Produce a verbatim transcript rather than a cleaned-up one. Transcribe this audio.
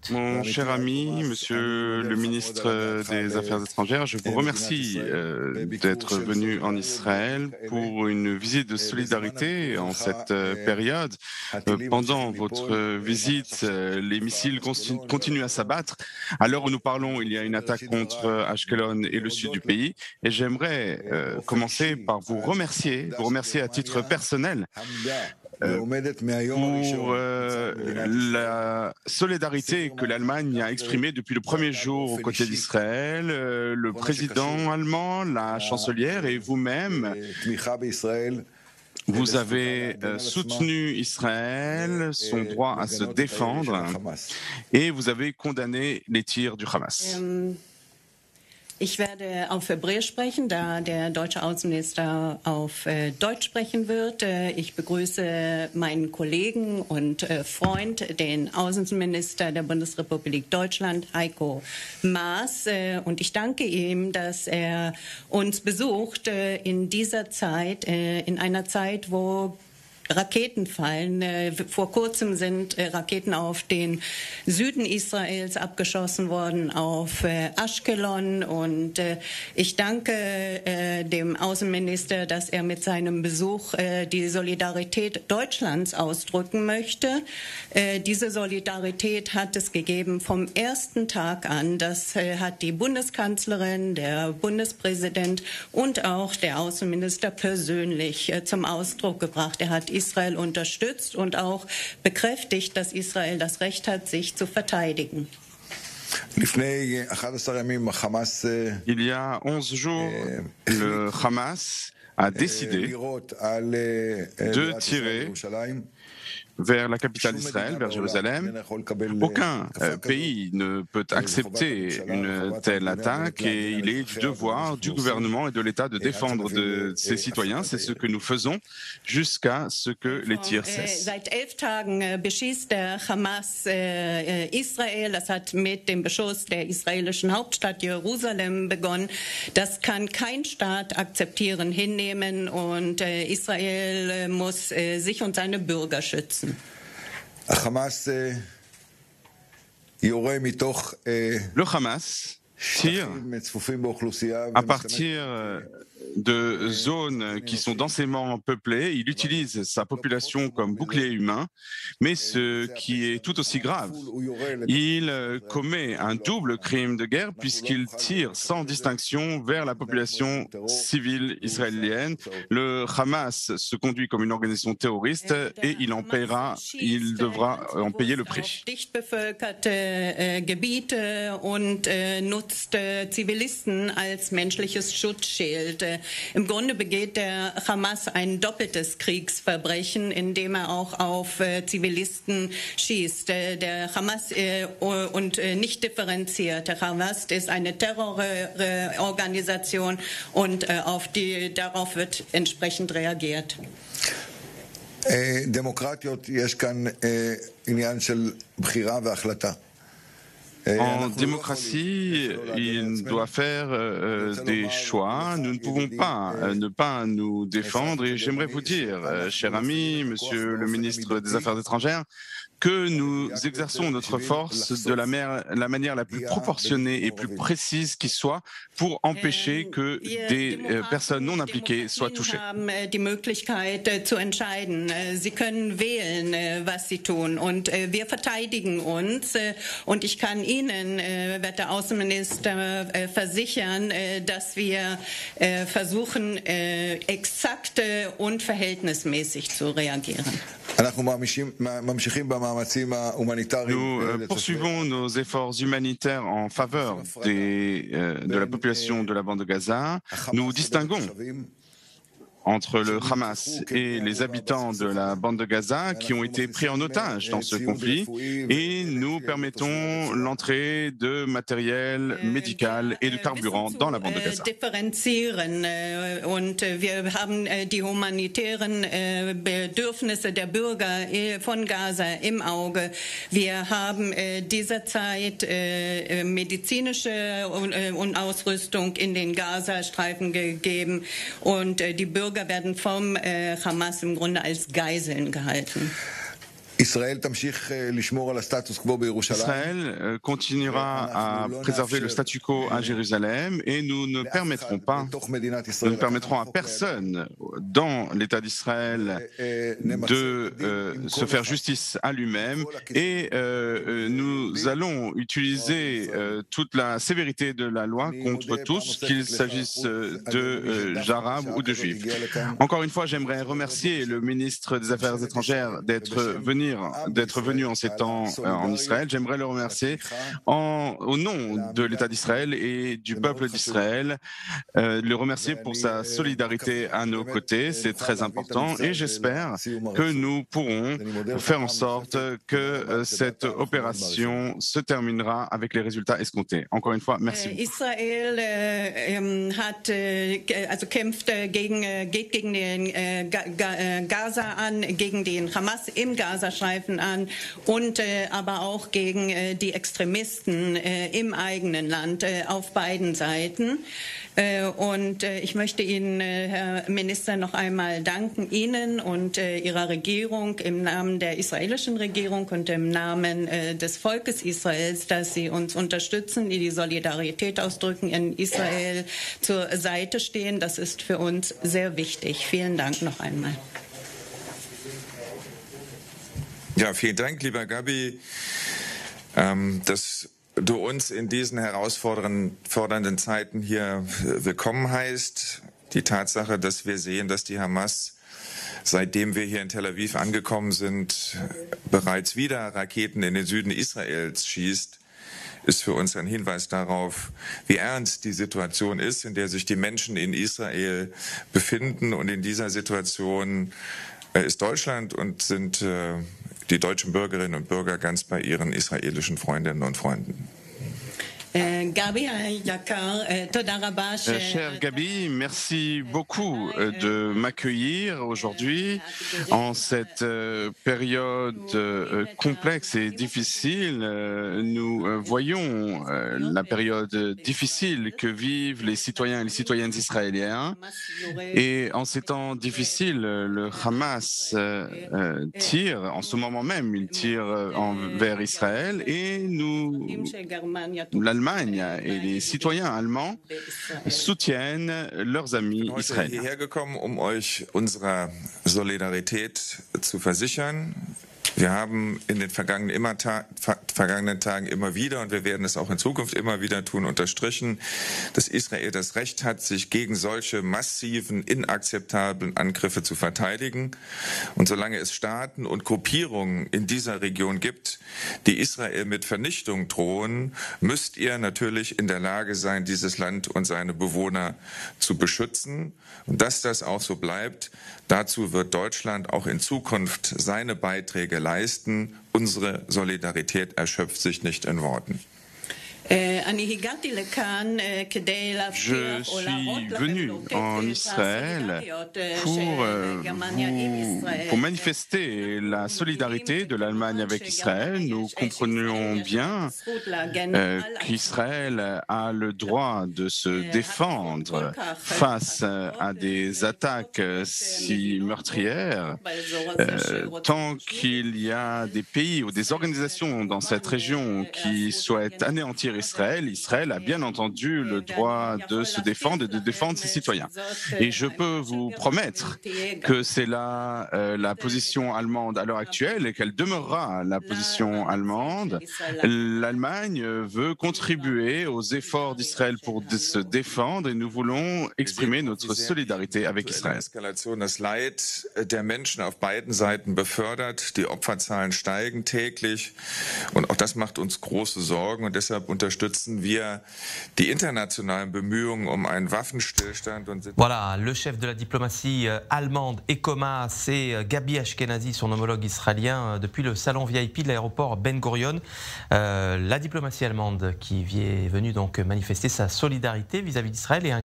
Mon cher ami, monsieur le ministre des Affaires étrangères, je vous remercie euh, d'être venu en Israël pour une visite de solidarité en cette euh, période. Euh, pendant votre visite, euh, les missiles continuent à s'abattre. À l'heure où nous parlons, il y a une attaque contre Ashkelon et le sud du pays. Et j'aimerais euh, commencer par vous remercier, vous remercier à titre personnel Euh, pour euh, la solidarité que l'Allemagne a exprimée depuis le premier jour aux côtés d'Israël, euh, le président allemand, la chancelière et vous-même. Vous avez euh, soutenu Israël, son droit à se défendre, et vous avez condamné les tirs du Hamas. Ich werde auf Hebräisch sprechen, da der deutsche Außenminister auf äh, Deutsch sprechen wird. Äh, ich begrüße meinen Kollegen und äh, Freund, den Außenminister der Bundesrepublik Deutschland, Heiko Maas. Äh, und ich danke ihm, dass er uns besucht äh, in dieser Zeit, äh, in einer Zeit, wo Raketen fallen. Vor kurzem sind Raketen auf den Süden Israels abgeschossen worden, auf Ashkelon. Und ich danke dem Außenminister, dass er mit seinem Besuch die Solidarität Deutschlands ausdrücken möchte. Diese Solidarität hat es gegeben vom ersten Tag an. Das hat die Bundeskanzlerin, der Bundespräsident und auch der Außenminister persönlich zum Ausdruck gebracht. Er hat Israel unterstützt und auch bekräftigt, dass Israel das Recht hat, sich zu verteidigen. Il y a onze jours, le Hamas a décidé de tirer vers la capitale d'Israël, vers Jérusalem. Aucun euh, pays ne peut accepter une telle attaque et il est du devoir du gouvernement et de l'État de défendre de ses citoyens. C'est ce que nous faisons jusqu'à ce que les tirs cessent. Seit elf Tagen beschießt der Hamas Israel. Das hat mit dem Beschuss der israelischen Hauptstadt Jerusalem begonnen. Das kann kein Staat akzeptieren, hinnehmen und Israel muss sich und seine Bürger schützen. Le Hamas tire à partir de zones qui sont densément peuplées. Il utilise sa population comme bouclier humain, mais ce qui est tout aussi grave, il commet un double crime de guerre puisqu'il tire sans distinction vers la population civile israélienne. Le Hamas se conduit comme une organisation terroriste et il en paiera, il devra en payer le prix. Zivilisten als menschliches Schutzschild. Im Grunde begeht der Hamas ein doppeltes Kriegsverbrechen, indem er auch auf Zivilisten schießt. Der Hamas und nicht differenziert. Der Hamas ist eine Terrororganisation und auf die, darauf wird entsprechend reagiert. דמוקרטיות יש כאן עניין של בחירה והחלטה. En démocratie, il doit faire euh, des choix. Nous ne pouvons pas euh, ne pas nous défendre. Et j'aimerais vous dire, euh, cher ami, monsieur le ministre des Affaires étrangères, que nous exerçons notre force de la, mer, la manière la plus proportionnée et plus précise qui soit pour empêcher que des euh, personnes non impliquées soient touchées. Die Möglichkeit zu entscheiden. Sie können wählen, was sie tun. Und wir verteidigen uns. Und ich kann Ihnen, werte Außenminister, versichern, dass wir versuchen, exakt und verhältnismäßig zu reagieren. Nous euh, poursuivons nos efforts humanitaires en faveur des, euh, de la population de la bande de Gaza. Nous distinguons entre le Hamas et les habitants de la bande de Gaza qui ont été pris en otage dans ce conflit et nous permettons l'entrée de matériel médical et de carburant dans la bande de Gaza. Differenzieren und wir haben die humanitären Bedürfnisse der Bürger von Gaza im Auge. Wir haben derzeit medizinische Ausrüstung in den Gazastreifen gegeben und die Bürger werden vom äh, Hamas im Grunde als Geiseln gehalten. Israël continuera à préserver le statu quo à Jérusalem et nous ne permettrons pas, nous ne permettrons à personne dans l'État d'Israël de euh, se faire justice à lui-même et euh, nous allons utiliser euh, toute la sévérité de la loi contre tous, qu'il s'agisse de euh, arabes ou de juifs. Encore une fois, j'aimerais remercier le ministre des Affaires étrangères d'être venu d'être venu en ces temps euh, en Israël. J'aimerais le remercier en, au nom de l'État d'Israël et du peuple d'Israël, euh, le remercier pour sa solidarité à nos côtés, c'est très important et j'espère que nous pourrons faire en sorte que euh, cette opération se terminera avec les résultats escomptés. Encore une fois, merci. Israël äh, hat, äh, also kämpft äh, gegen, äh, geht gegen den äh, Gaza an, gegen den Hamas im Gazastreifen an und äh, aber auch gegen äh, die Extremisten äh, im eigenen Land äh, auf beiden Seiten. Äh, und äh, ich möchte Ihnen, äh, Herr Minister, noch einmal danken, Ihnen und äh, Ihrer Regierung im Namen der israelischen Regierung und im Namen äh, des Volkes Israels, dass Sie uns unterstützen, die die Solidarität ausdrücken, in Israel zur Seite stehen. Das ist für uns sehr wichtig. Vielen Dank noch einmal. Ja, vielen Dank, lieber Gabi, ähm, dass du uns in diesen herausfordernden Zeiten hier willkommen heißt. Die Tatsache, dass wir sehen, dass die Hamas, seitdem wir hier in Tel Aviv angekommen sind, bereits wieder Raketen in den Süden Israels schießt, ist für uns ein Hinweis darauf, wie ernst die Situation ist, in der sich die Menschen in Israel befinden. Und in dieser Situation ist Deutschland und sind die deutschen Bürgerinnen und Bürger ganz bei ihren israelischen Freundinnen und Freunden. Euh, Gabi Yakar, euh, Toda Rabba. Euh, cher Gabi, merci beaucoup euh, de m'accueillir aujourd'hui en cette euh, période euh, complexe et difficile. Euh, nous euh, voyons euh, la période difficile que vivent les citoyens et les citoyennes israéliens. Et en ces temps difficiles, le Hamas euh, euh, tire, en ce moment même, il tire envers Israël et nous, l'Allemagne et les citoyens allemands soutiennent leurs amis israéliens. Ich bin hierher gekommen, um euch unserer Solidarität zu versichern. Wir haben in den vergangenen, immer ta vergangenen Tagen immer wieder, und wir werden es auch in Zukunft immer wieder tun, unterstrichen, dass Israel das Recht hat, sich gegen solche massiven, inakzeptablen Angriffe zu verteidigen. Und solange es Staaten und Gruppierungen in dieser Region gibt, die Israel mit Vernichtung drohen, müsst ihr natürlich in der Lage sein, dieses Land und seine Bewohner zu beschützen. Und dass das auch so bleibt, dazu wird Deutschland auch in Zukunft seine Beiträge leisten. Unsere Solidarität erschöpft sich nicht in Worten. Je suis venu en Israël pour, euh, vous, pour manifester la solidarité de l'Allemagne avec Israël. Nous comprenions bien euh, qu'Israël a le droit de se défendre face à des attaques si meurtrières. Euh, tant qu'il y a des pays ou des organisations dans cette région qui souhaitent anéantir Israël, Israël a bien entendu le droit de se défendre et de défendre ses citoyens. Et je peux vous promettre que c'est là euh, la position allemande à l'heure actuelle et qu'elle demeurera la position allemande. L'Allemagne veut contribuer aux efforts d'Israël pour se défendre et nous voulons exprimer notre solidarité avec Israël. Das Leid der Menschen auf beiden Seiten befördert, die Opferzahlen steigen täglich und auch das macht uns große Sorgen und deshalb unterstützen wir die internationalen Bemühungen um einen Waffenstillstand. Und voilà, le chef de la diplomatie allemande ECOMA, c'est Gabi Ashkenazi, son homologue israélien, depuis le salon V I P de l'aéroport Ben Gurion. Euh, la diplomatie allemande qui est venue donc manifester sa solidarité vis-à-vis d'Israël et un